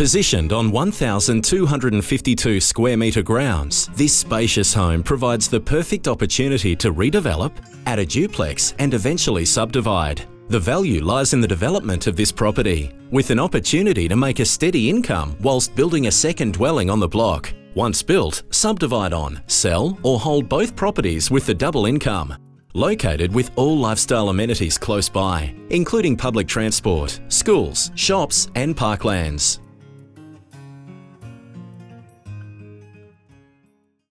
Positioned on 1,252 square metre grounds, this spacious home provides the perfect opportunity to redevelop, add a duplex and eventually subdivide. The value lies in the development of this property, with an opportunity to make a steady income whilst building a second dwelling on the block. Once built, subdivide on, sell or hold both properties with the double income. Located with all lifestyle amenities close by, including public transport, schools, shops and parklands.